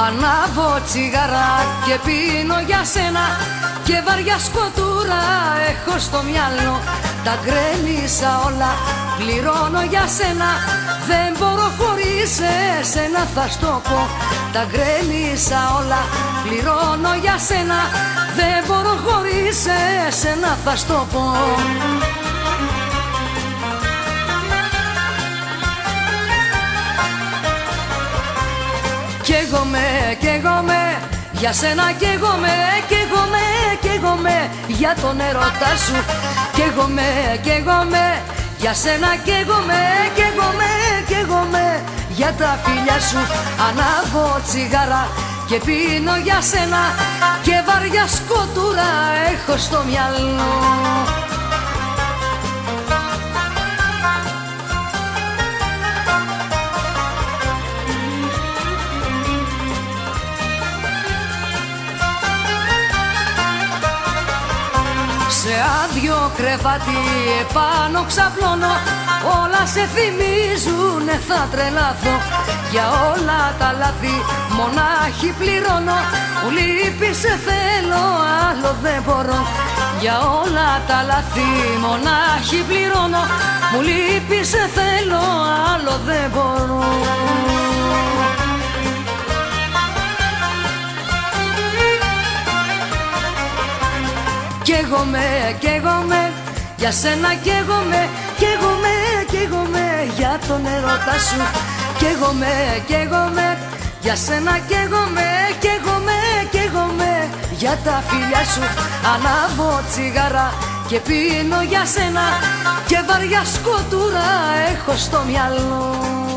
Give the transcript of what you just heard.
Ανάβω τσιγάρα και πίνω για σένα και βαριά σκοτούρα έχω στο μυαλό. Τα γκρέμισα όλα, πληρώνω για σένα, δεν μπορώ χωρίς εσένα θα στο πω. Τα γκρέμισα όλα, πληρώνω για σένα, δεν μπορώ χωρίς εσένα θα στο πω. Καίγομαι, για σένα καίγομαι, για τον έρωτά σου. Καίγομαι, για σένα καίγομαι, για τα φιλιά σου. Ανάβω τσιγάρα και πίνω για σένα και βαριά σκοτούρα έχω στο μυαλό. Σε άδειο κρεβάτι επάνω ξαπλώνω, όλα σε θυμίζουνε θα τρελαθώ. Για όλα τα λάθη μονάχη πληρώνω, μου λείπει σε θέλω άλλο δεν μπορώ. Για όλα τα λάθη μονάχη πληρώνω, μου λείπει σε θέλω άλλο δεν μπορώ. Καίγομαι, για σένα καίγομαι, για τον έρωτα σου. Καίγομαι, για σένα καίγομαι, για τα φιλιά σου. Ανάβω τσιγάρα και πίνω για σένα και βαριά σκοτούρα έχω στο μυαλό.